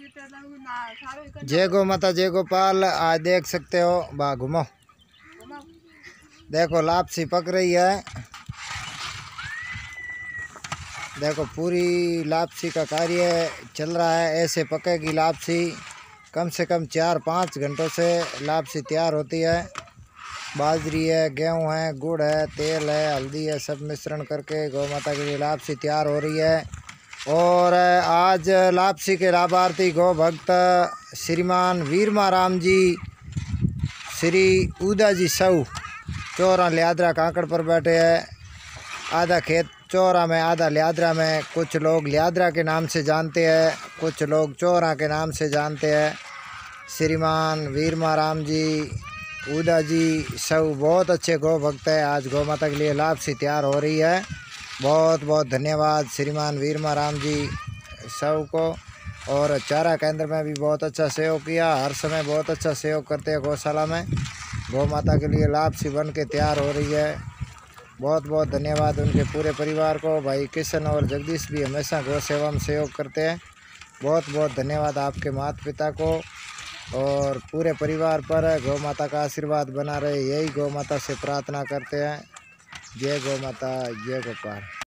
जय गौ माता जय गोपाल। आज देख सकते हो बा घुमाओ, देखो लापसी पक रही है। देखो पूरी लापसी का कार्य चल रहा है। ऐसे पकेगी लापसी, कम से कम 4-5 घंटों से लापसी तैयार होती है। बाजरी है, गेहूं है, गुड़ है, तेल है, हल्दी है, सब मिश्रण करके गौ माता के लिए लापसी तैयार हो रही है। और आज लापसी के लाभार्थी गौ भक्त श्रीमान वीरमा राम जी श्री उदा जी सऊ चौरा लियाद्रा कांकड़ पर बैठे हैं। आधा खेत चौरा में, आधा लियाद्रा में। कुछ लोग लियाद्रा के नाम से जानते हैं, कुछ लोग चौरा के नाम से जानते हैं। श्रीमान वीरमा राम जी उदा जी सब बहुत अच्छे गौ भक्त है। आज गौ माता के लिए लापसी तैयार हो रही है। बहुत बहुत धन्यवाद श्रीमान वीरमा राम जी सब को। और चारा केंद्र में भी बहुत अच्छा सहयोग किया, हर समय बहुत अच्छा सहयोग करते हैं। गौशाला में गौ माता के लिए लापसी बन के तैयार हो रही है। बहुत बहुत धन्यवाद उनके पूरे परिवार को। भाई किशन और जगदीश भी हमेशा गौ सेवा में सहयोग करते हैं। बहुत बहुत धन्यवाद आपके माता पिता को और पूरे परिवार पर। गौ माता का आशीर्वाद बना रहे, यही गौ माता से प्रार्थना करते हैं। जय गौ माता जय गोपाल।